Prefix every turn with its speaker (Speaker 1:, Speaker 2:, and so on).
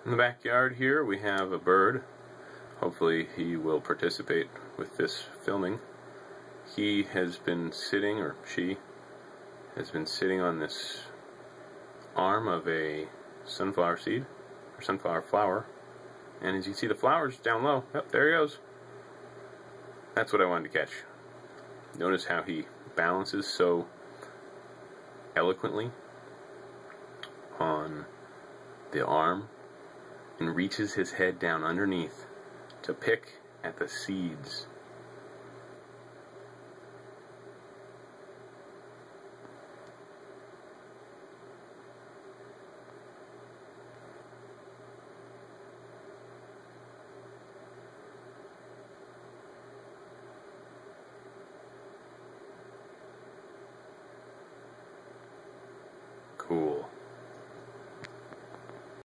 Speaker 1: In the backyard here we have a bird. Hopefully he will participate with this filming. He has been sitting, or she has been sitting on this arm of a sunflower seed, or sunflower flower. And as you see the flowers down low, yep, there he goes. That's what I wanted to catch. Notice how he balances so eloquently on the arm and reaches his head down underneath to pick at the seeds